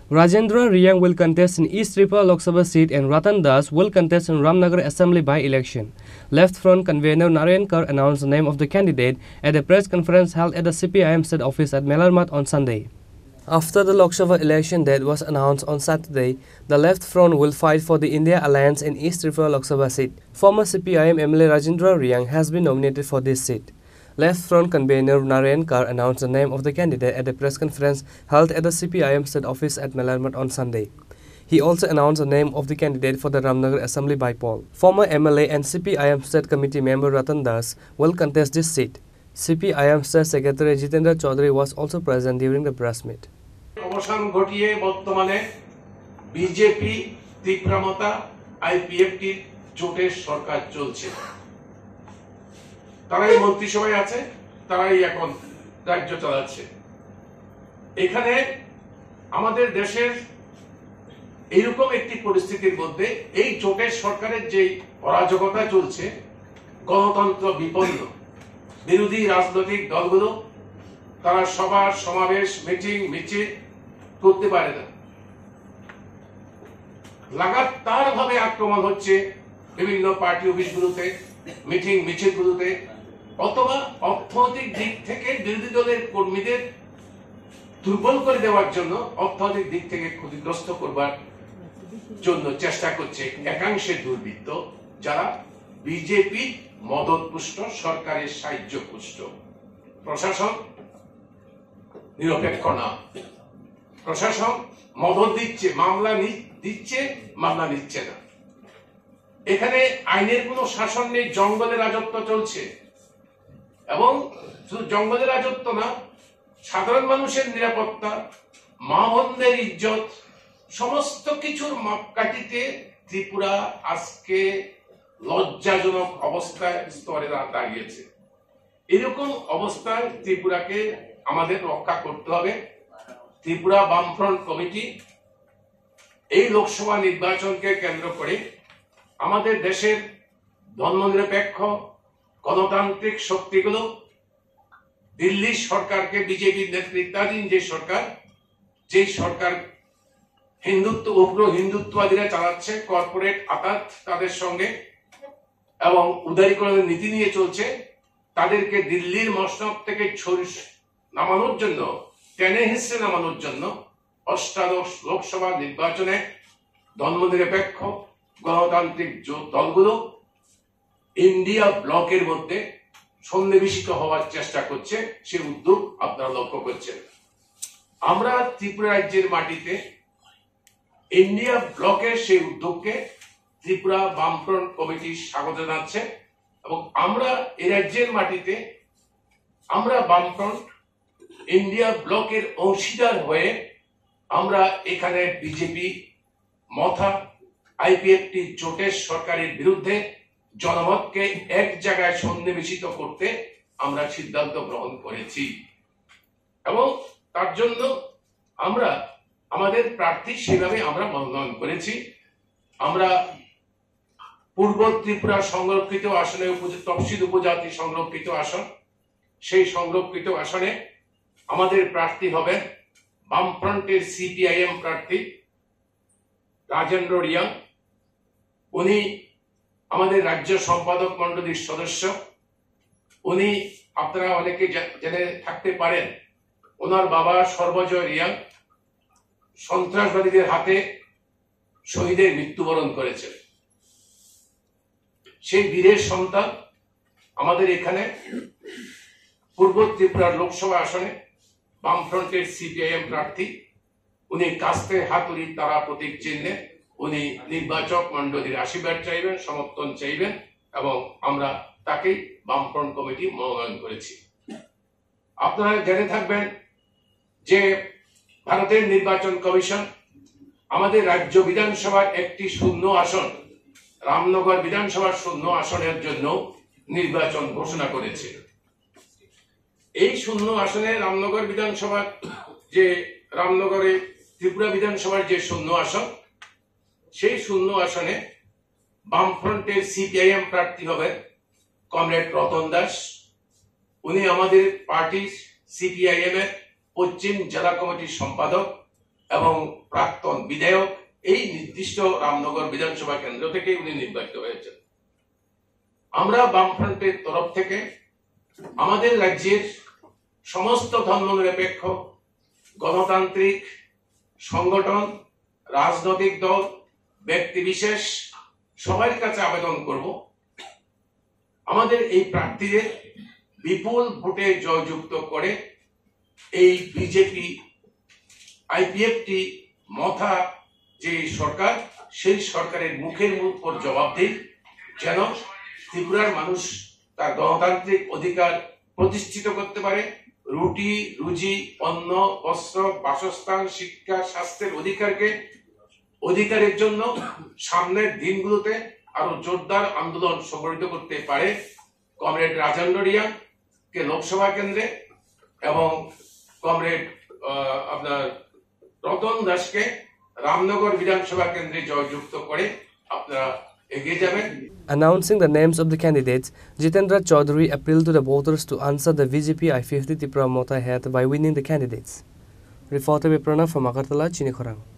Rajendra Riyang will contest in East Tripura Lok Sabha seat and Ratan Das will contest in Ramnagar Assembly by-election. Left Front convener Narayan Kar announced the name of the candidate at a press conference held at the CPIM state office at Melarmat on Sunday. After the Lok Sabha election date was announced on Saturday, the Left Front will fight for the India Alliance in East Tripura Lok Sabha seat. Former CPIM MLA Rajendra Riyang has been nominated for this seat. Left Front convener Narayan Kar announced the name of the candidate at a press conference held at the CPIM state office at Melarmat on Sunday. He also announced the name of the candidate for the Ramnagar Assembly by-poll. Former MLA and CPIM State Committee member Ratan Das will contest this seat. CPIM State Secretary Jitendra Chaudhary was also present during the press meet. অবসান ঘটিয়ে বর্তমানে BJP তীব্রমতা IPFT জোটের সরকার চলছে। তারাই মন্ত্রিসভায় আছে, তারাই এখন রাজ্য চালাচ্ছে। এখানে আমাদের দেশের এইরকম একটি পরিস্থিতির মধ্যে এই জোটের সরকারের যে অরাজকতা চলছে, গণতন্ত্র বিপন্ন, বিরোধী রাজনৈতিক দলগুলো তারা সভা সমাবেশ মিটিং মিছিল করতে পারে না। লাগাতার ভাবে আক্রমণ হচ্ছে বিভিন্ন পার্টি অফিসগুলোতে, মিটিং মিছিলগুলোতে, অথবা অর্থনৈতিক দিক থেকে বিরোধী দলের কর্মীদের দুর্বল করে দেওয়ার জন্য, অর্থনৈতিক দিক থেকে ক্ষতিগ্রস্ত করবার জন্য চেষ্টা করছে একাংশের দুর্বৃত্ত, যারা বিজেপি মদতপুষ্ট, সরকারের সাহায্য পুষ্ট। প্রশাসন নিরপেক্ষ না, প্রশাসন মদত দিচ্ছে, মামলা দিচ্ছে, মামলা নিচ্ছে না। এখানে আইনের কোনো শাসন নেই, জঙ্গলের রাজত্ব চলছে। এবং শুধু জঙ্গলের রাজত্ব না, সাধারণ মানুষের নিরাপত্তা, মা বোনদের ইজ্জত, সমস্ত কিছুর মাপকাঠিতে ত্রিপুরা আজকে লজ্জাজনক অবস্থায় স্তরে দাঁড়িয়েছে। এরকম অবস্থায় ত্রিপুরাকে আমাদের রক্ষা করতে হবে। ত্রিপুরা বামফ্রন্ট কমিটি এই লোকসভা নির্বাচনকে কেন্দ্র করে আমাদের দেশের ধর্মনিরপেক্ষ গণতান্ত্রিক শক্তিগুলো দিল্লি সরকারকে, বিজেপির নেতৃত্বাধীন যে সরকার হিন্দুত্ব, উগ্র হিন্দুত্ববাদীরা চালাচ্ছে, কর্পোরেট আতাত তাদের সঙ্গে এবং উদারীকরণের নীতি নিয়ে চলছে, তাদেরকে দিল্লির মসনদ থেকে নামানোর জন্য, টেনে হিসেবে নামানোর জন্য অষ্টাদশ লোকসভা নির্বাচনে ধর্মনিরপেক্ষ গণতান্ত্রিক দলগুলো ইন্ডিয়া ব্লকের মধ্যে সন্নিবেশিত হওয়ার চেষ্টা করছে। সে উদ্যোগ আপনারা লক্ষ্য করছেন। আমরা ত্রিপুরা রাজ্যের মাটিতে ইন্ডিয়া ব্লকের সেই উদ্যোগকে ত্রিপুরা বামফ্রন্ট কমিটি স্বাগত জানাচ্ছে এবং আমরা এই রাজ্যের মাটিতে আমরা বামফ্রন্ট ইন্ডিয়া ব্লকের অংশীদার হয়ে আমরা এখানে বিজেপি মথা আইপিএফটি জোটের সরকারের বিরুদ্ধে জনমতকে এক জায়গায় সন্নিবেশিত করতে আমরা সিদ্ধান্ত গ্রহণ করেছি এবং তার জন্য আমরা আমাদের প্রার্থী সেভাবে আমরা মনোনয়ন করেছি। আমরা পূর্ব ত্রিপুরা সংরক্ষিত আসনে, তফসিল উপজাতি সংরক্ষিত আসন, সেই সংরক্ষিত আসনে আমাদের প্রার্থী হবেন বামফ্রন্টের সিপিআইএম প্রার্থী রাজেন্দ্র রিয়াং। উনি আমাদের রাজ্য সম্পাদক মন্ডলীর সদস্য। উনি, আপনারা অনেকে জেনে থাকতে পারেন, ওনার বাবা সর্বজয় রিয়াং সন্ত্রাসবাদীদের হাতে শহীদের মৃত্যুবরণ করেছেন। সেই বীরের সন্তান আমাদের এখানে পূর্ব ত্রিপুরার লোকসভা আসনে বামফ্রন্টের সিপিআইএম প্রার্থী। উনি কাস্তে হাতুড়ি তারা প্রতীক চিহ্নে উনি নির্বাচক মন্ডলীর আশীর্বাদ চাইবেন, সমর্থন চাইবেন এবং আমরা তাকেই বামফ্রন্ট কমিটি মনোনয়ন করেছি। আপনারা জেনে থাকবেন যে ভারতের নির্বাচন কমিশন আমাদের রাজ্য বিধানসভার একটি শূন্য আসন, রামনগর বিধানসভার শূন্য আসনের জন্য নির্বাচন ঘোষণা করেছে। এই শূন্য আসনে রামনগর বিধানসভার যে রামনগরে ত্রিপুরা বিধানসভার যে শূন্য আসন, সেই শূন্য আসনে বামফ্রন্টের সিপিআইএম প্রার্থী হবেন কমরেড রতন দাস। উনি আমাদের পার্টি সিপিআইএম এর পশ্চিম জেলা কমিটির সম্পাদক এবং প্রাক্তন বিধায়ক এই নির্দিষ্ট রামনগর বিধানসভা কেন্দ্র থেকে উনি নির্বাচিত হয়েছেন। আমরা বামফ্রন্টের তরফ থেকে আমাদের রাজ্যের সমস্ত ধর্মনিরপেক্ষ গণতান্ত্রিক সংগঠন, রাজনৈতিক দল, ব্যক্তিবিশেষ সবার কাছে আবেদন করব, আমাদের এই প্রার্থীদের বিপুল ভোটে জয়যুক্ত করে এই বিজেপি আইপিএফটি মথা যে সরকার, সেই সরকারের মুখের উপর জবাব দিন, যেন ত্রিপুরার মানুষ তার গণতান্ত্রিক অধিকার প্রতিষ্ঠিত করতে পারে। রুটি রুজি, অন্ন, বস্ত্র, বাসস্থান, শিক্ষা, স্বাস্থ্যের অধিকারের জন্য সামনের দিনগুলোতে আরো জোরদার আন্দোলন সংগঠিত করতে পারে। কমরেড রাজন রিয়া কে লোকসভা কেন্দ্রে এবং কমরেড আপনার রতন দাসকে রামনগর বিধানসভা কেন্দ্রে জয়যুক্ত করে আপনারা এগিয়ে যাবেন। Announcing the names of the candidates, Jitendra Chaudhary appealed to the voters to answer the VGP I-50 Tripura Motha hat by winning the candidates. Reporter by Pranav from Agartala, Chinikhorang.